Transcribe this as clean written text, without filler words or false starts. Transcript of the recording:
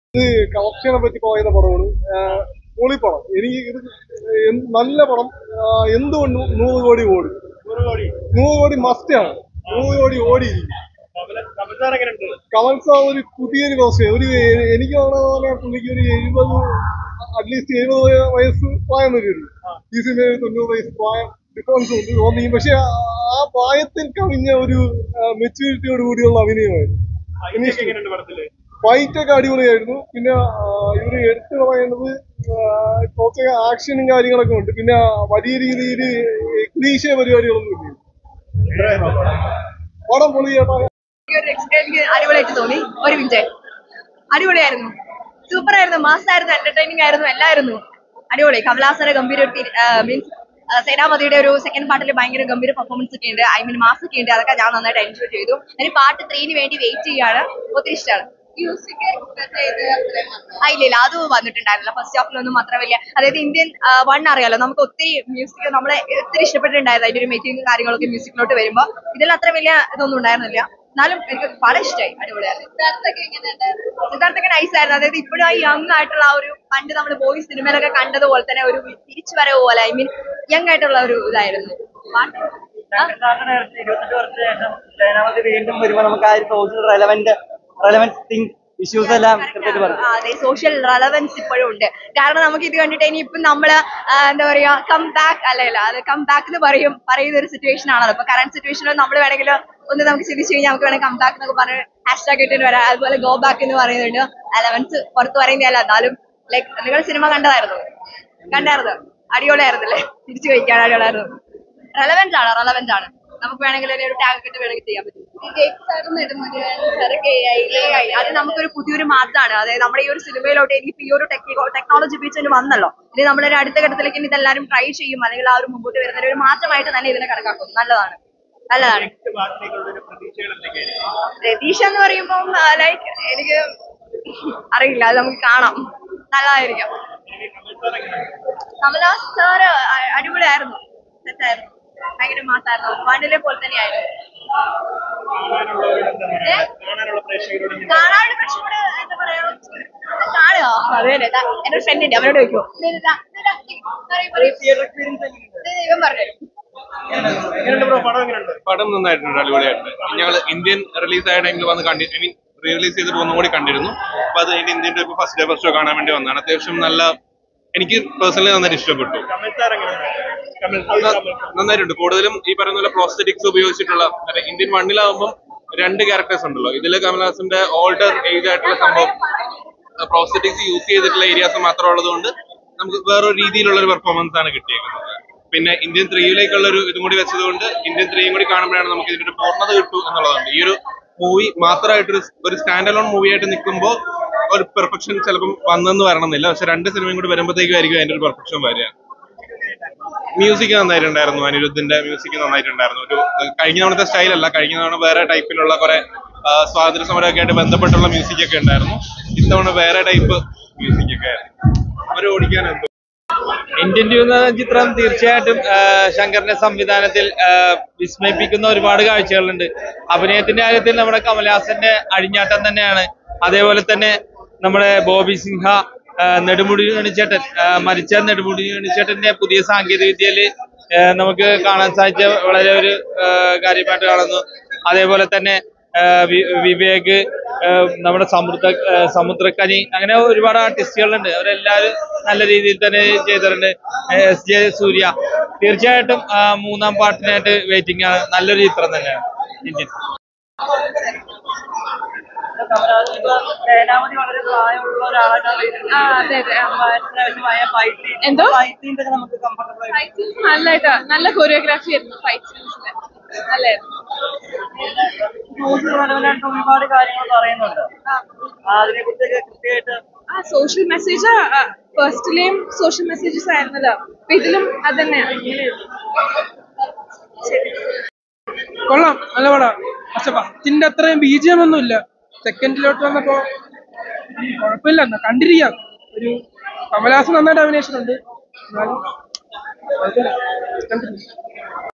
കളക്ഷനെ പറ്റി പറയുന്ന പടമാണ്. പൊളിപ്പടം. എനിക്ക് ഇത് നല്ല പടം. എന്തുകൊണ്ടും 100 കോടി ഓടി. 100 കോടി മസ്റ്റാണ്. 100 കോടി ഓടിയിരിക്കും. കമൽ സാർ ഒരു പുതിയൊരു കോസ്റ്റ്യൂം. എനിക്ക് തോന്നുന്ന പുള്ളിക്ക് ഒരു 70, അറ്റ്ലീസ്റ്റ് 70 വയസ്സ് പ്രായം വരും. ഈ സിനിമയിൽ 90 വയസ്സ് പ്രായം ഡിഫറൻസ് ഉണ്ട് തോന്നിയും. പക്ഷെ ആ പ്രായത്തിൽ കവിഞ്ഞ ഒരു മെച്യൂരിറ്റിയോട് കൂടിയുള്ള അഭിനയമായിരുന്നു. ഫൈറ്റൊക്കെ അടിപൊളിയായിരുന്നു. പിന്നെ ഇവര് എടുത്തു പറയേണ്ടത് കുറച്ച് ആക്ഷനും കാര്യങ്ങളൊക്കെ ഉണ്ട്. പിന്നെ വലിയ രീതിയിൽ ക്ലീശ പരിപാടികളൊന്നും ഇല്ല. പടം പൊളിയാ. അടിപൊളിയായിട്ട് തോന്നി. ഒരു മിനിറ്റ്, അടിപൊളിയായിരുന്നു, സൂപ്പർ ആയിരുന്നു, മാസായിരുന്നു, എന്റർടൈനിങ് ആയിരുന്നു, എല്ലായിരുന്നു അടിപൊളി. കമലഹാസന്റെ ഗംഭീര മീൻസ് സേനാപതിയുടെ ഒരു സെക്കൻഡ് പാർട്ടിൽ ഭയങ്കര ഗംഭീര പെർഫോമൻസ് ഒക്കെ ഉണ്ട്. ഐ മീൻ മാസ് ഒക്കെ ഉണ്ട്. അതൊക്കെ ഞാൻ നന്നായിട്ട് എൻജോയ് ചെയ്തു. ഇനി പാർട്ട് 3 വേണ്ടി വെയിറ്റ് ചെയ്യാണ്. ഒത്തിരി ഇഷ്ടമാണ്. ഇല്ല, അത് വന്നിട്ടുണ്ടായിരുന്നില്ല ഫസ്റ്റ് ഹാഫിലൊന്നും അത്ര വലിയ. അതായത് ഇന്ത്യൻ 1 അറിയാലോ, നമുക്ക് ഒത്തിരി മ്യൂസിക് നമ്മളെ ഒത്തിരി ഇഷ്ടപ്പെട്ടിട്ടുണ്ടായിരുന്നു. അതിന്റെ ഒരു മേക്കിംഗ് കാര്യങ്ങളൊക്കെ മ്യൂസിക്കിലോട്ട് വരുമ്പോൾ ഇതിൽ അത്ര വലിയ ഇതൊന്നും ഉണ്ടായിരുന്നില്ല. എന്നാലും എനിക്ക് വളരെ ഇഷ്ടമായി. അടിപൊളിയായിരുന്നു. സിദ്ധാർത്ഥൊക്കെ നൈസ് ആയിരുന്നു. അതായത് ഇപ്പോഴും ആ യങ് ആയിട്ടുള്ള ആ ഒരു പണ്ട് നമ്മൾ ബോയ്സ് സിനിമയിലൊക്കെ കണ്ടതുപോലെ തന്നെ ഒരു തിരിച്ചു വരവ് പോലെ, ഐ മീൻ യങ് ആയിട്ടുള്ള ഒരു ഇതായിരുന്നു. വീണ്ടും വരുമ്പോൾ നമുക്ക് ആ സോഷ്യൽ റെലവൻസ് തിങ്സ് ഇഷ്യൂസ് എല്ലാം അതെ, സോഷ്യൽ റെലവൻസ് ഇപ്പോഴും ഉണ്ട്. കാരണം നമുക്ക് ഇത് കണ്ടിട്ട് ഇനി ഇപ്പം നമ്മള് എന്താ പറയാ, കം ബാക്ക് അല്ലല്ലോ, അത് കം ബാക്ക് എന്ന് പറയുന്ന ഒരു സിറ്റുവേഷൻ ആണല്ലോ. ഇപ്പൊ കറന്റ് സിറ്റുവേഷനിൽ നമ്മൾ വേണമെങ്കിൽ ഒന്ന് നമുക്ക് ചിന്തിച്ചു കഴിഞ്ഞാൽ നമുക്ക് വേണമെങ്കിൽ കം ബാക്ക് എന്നൊക്കെ പറഞ്ഞ് ഹാഷ്ടാഗ് ഇട്ടിട്ട് വരാം. അതുപോലെ ഗോ ബാക്ക് എന്ന് പറയുന്നുണ്ട്. റെലവൻസ് പുറത്ത് പറയുന്നതല്ല, എന്നാലും ലൈക്ക് നിങ്ങൾ സിനിമ കണ്ടായിരുന്നു? അടിപൊളിയായിരുന്നല്ലേ? തിരിച്ചു കഴിക്കാൻ അടിപൊളിയായിരുന്നു. റെലവൻസ് ആണ്. നമുക്ക് വേണമെങ്കിൽ ഒരു ടാഗ് ഇട്ട് വേണമെങ്കിൽ ചെയ്യാൻ പറ്റും. അത് നമുക്കൊരു പുതിയൊരു മാറ്റമാണ്. അതായത് നമ്മുടെ ഈ ഒരു സിനിമയിലോട്ട് ഇനിയിപ്പോ ഈ ഒരു ടെക്നോളജി ഉപയോഗിച്ചിട്ട് വന്നല്ലോ. ഇനി നമ്മളൊരു അടുത്ത ഘട്ടത്തിലേക്ക് ഇതെല്ലാവരും ട്രൈ ചെയ്യും, അല്ലെങ്കിൽ ആ ഒരു മുമ്പോട്ട് വരുന്ന ഒരു മാറ്റമായിട്ട് തന്നെ ഇതിനെ കണക്കാക്കും. നല്ലതാണ്. പ്രതീക്ഷ എന്ന് പറയുമ്പോൾ ലൈക്ക് എനിക്ക് അറിയില്ല, അത് നമുക്ക് കാണാം. നല്ലതായിരിക്കും. കമൽഹാസ് സാറ് അടിപൊളിയായിരുന്നു, സെറ്റായിരുന്നു, ഭയങ്കര മാസായിരുന്നു. 1 പോലെ തന്നെയായിരുന്നു. കാണാനുള്ള പ്രശ്നം എന്താ പറയാ, കാണുക. അതെ, എന്റെ ഫ്രണ്ട് ഉണ്ട്, അവരോട് ചോദിക്കോ. ഇവൻ പറഞ്ഞു. പടം നന്നായിട്ടുണ്ട്, അടിപൊളിയായിട്ടുണ്ട്. ഞങ്ങൾ ഇന്ത്യൻ റിലീസ് ആയ ടൈമിൽ വന്ന് കണ്ടി, ഐ മീൻ റിലീസ് ചെയ്തിട്ട് ഒന്നും കൂടി കണ്ടിരുന്നു. അപ്പൊ അത് കഴിഞ്ഞ് ഇന്ത്യൻ്റെ ഫസ്റ്റ് ഡേ ഷോ കാണാൻ വേണ്ടി വന്നതാണ്. അത്യാവശ്യം നല്ല, എനിക്ക് പേഴ്സണലി നന്നായിട്ട് ഇഷ്ടപ്പെട്ടു. നന്നായിട്ടുണ്ട്. കൂടുതലും ഈ പറയുന്ന പോലെ പ്രോസ്തെറ്റിക്സ് ഉപയോഗിച്ചിട്ടുള്ള, ഇന്ത്യൻ 1-ലാവുമ്പം 2 ക്യാരക്ടേഴ്സ് ഉണ്ടല്ലോ. ഇതില് കമൽഹാസന്റെ ഓൾഡർ ഏജ് ആയിട്ടുള്ള സംഭവം പ്രോസ്തെറ്റിക്സ് യൂസ് ചെയ്തിട്ടുള്ള ഏരിയാസ് മാത്രം ഉള്ളതുകൊണ്ട് നമുക്ക് വേറൊരു രീതിയിലുള്ള ഒരു പെർഫോമൻസ് ആണ് കിട്ടിയേക്കുന്നത്. പിന്നെ ഇന്ത്യൻ 3-ലേക്കുള്ള ഒരു ഇതും കൂടി വെച്ചതുകൊണ്ട് ഇന്ത്യൻ 3 കൂടി കാണുമ്പോഴാണ് നമുക്ക് ഇതിന്റെ ഒരു പൂർണ്ണത കിട്ടും എന്നുള്ളതുണ്ട്. ഈ ഒരു മൂവി മാത്രമായിട്ടൊരു സ്റ്റാൻഡ് അലോൺ മൂവി ആയിട്ട് നിൽക്കുമ്പോൾ ഒരു പെർഫെക്ഷൻ ചിലപ്പം വന്നെന്ന് വരണമെന്നില്ല. പക്ഷെ 2 സിനിമയും കൂടി വരുമ്പോഴത്തേക്കും അതിന്റെ ഒരു പെർഫെക്ഷൻ വരിക. മ്യൂസിക് നന്നായിട്ടുണ്ടായിരുന്നു. അനിരുദ്ധിന്റെ മ്യൂസിക് നന്നായിട്ടുണ്ടായിരുന്നു. ഒരു കഴിഞ്ഞ തവണത്തെ സ്റ്റൈലല്ല, കഴിഞ്ഞ തവണ വേറെ ടൈപ്പിലുള്ള കുറെ സ്വാതന്ത്ര്യ സമരമൊക്കെ ആയിട്ട് ബന്ധപ്പെട്ടുള്ള മ്യൂസിക് ഒക്കെ ഉണ്ടായിരുന്നു. ഇത്തവണ വേറെ ടൈപ്പ് മ്യൂസിക് ഒക്കെ ആയിരുന്നു. അവർ ഓടിക്കാൻ എന്തോ. ഇന്ത്യൻ 2 എന്ന ചിത്രം തീർച്ചയായിട്ടും ശങ്കറിന്റെ സംവിധാനത്തിൽ വിസ്മയിപ്പിക്കുന്ന ഒരുപാട് കാഴ്ചകളുണ്ട്. അഭിനയത്തിന്റെ കാര്യത്തിൽ നമ്മുടെ കമൽഹാസന്റെ അഴിഞ്ഞാട്ടം തന്നെയാണ്. അതേപോലെ തന്നെ നമ്മുടെ ബോബി സിംഹ, നെടുമുടി വേണുചേട്ടൻ, മരിച്ച നെടുമുടി വേണുചേട്ടന്റെ പുതിയ സാങ്കേതിക വിദ്യയിൽ നമുക്ക് കാണാൻ സാധിച്ച വളരെ ഒരു കാര്യമായിട്ട് കാണുന്നു. അതേപോലെ തന്നെ വിവേക്, നമ്മുടെ സമുദ്രക്കനി, അങ്ങനെ ഒരുപാട് ആർട്ടിസ്റ്റുകളുണ്ട്. അവരെല്ലാവരും നല്ല രീതിയിൽ തന്നെ ചെയ്തിട്ടുണ്ട്. SJ സൂര്യ, തീർച്ചയായിട്ടും 3-ാം പാർട്ടിനായിട്ട് വെയിറ്റിംഗ് ആണ്. നല്ലൊരു ചിത്രം തന്നെയാണ് ഇന്ത്യൻ. സേനാപതി വളരെ പ്രായമുള്ള ഒരാളാണ്. എന്തോ നമുക്ക് കംഫർട്ടബിൾ നല്ലതായിട്ട് നല്ല കൊറിയോഗ്രാഫി ആയിരുന്നു. ഫൈറ്റ് സീൻസില് നല്ലായിരുന്നു. ഒരുപാട് കാര്യങ്ങൾ പറയുന്നുണ്ട്. അതിനെ കുറിച്ചൊക്കെ കൃത്യമായിട്ട് സോഷ്യൽ മെസ്സേജ് ഫസ്റ്റിലെയും സോഷ്യൽ മെസ്സേജസ് ആയിരുന്നല്ലോ. അപ്പൊ ഇതിലും അത് തന്നെയാണ്. കൊള്ളാം, നല്ല പടം. പക്ഷെ ഫസ്റ്റിന്റെ അത്രയും BGM ഒന്നും ഇല്ല. സെക്കൻഡിലോട്ട് വന്നപ്പോ കുഴപ്പമില്ല, കണ്ടിരിക്കാം. ഒരു കമൽഹാസൻ നന്നായിട്ട് അഭിനയിച്ചിട്ടുണ്ട്.